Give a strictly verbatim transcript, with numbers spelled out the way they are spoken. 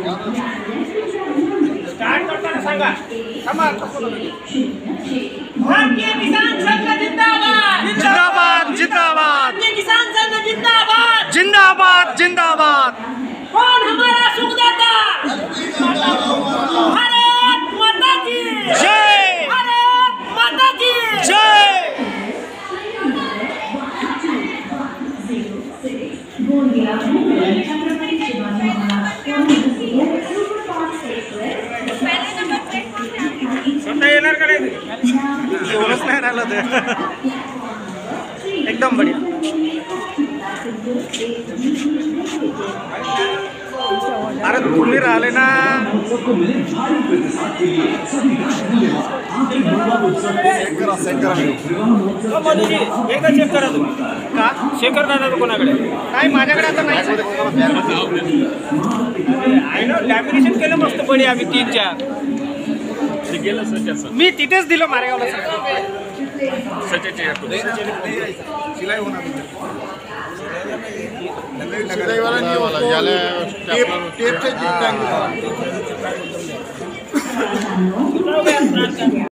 Start करताना सांगा थांबा भारतीय किसान संघ जिंदाबाद जिंदाबाद जिंदाबाद भारतीय किसान संघ जिंदाबाद जिंदाबाद जिंदाबाद। कौन हमारा सुखदाता भारत माता की जय भारत माता की जय। येणार का नाही एवढंच नाही राहिलं ते एकदम बढिया। अरे तुम्ही राहिले ना मोदीजी एकदा चेक करा तुम्ही का शेखर दादा कोणाकडे काय माझ्याकडे आता नाही। आहे ना लॅमिनेशन केलं मस्त बढी आम्ही तीन चार मी तिथेच दिलं मारेगावला टेप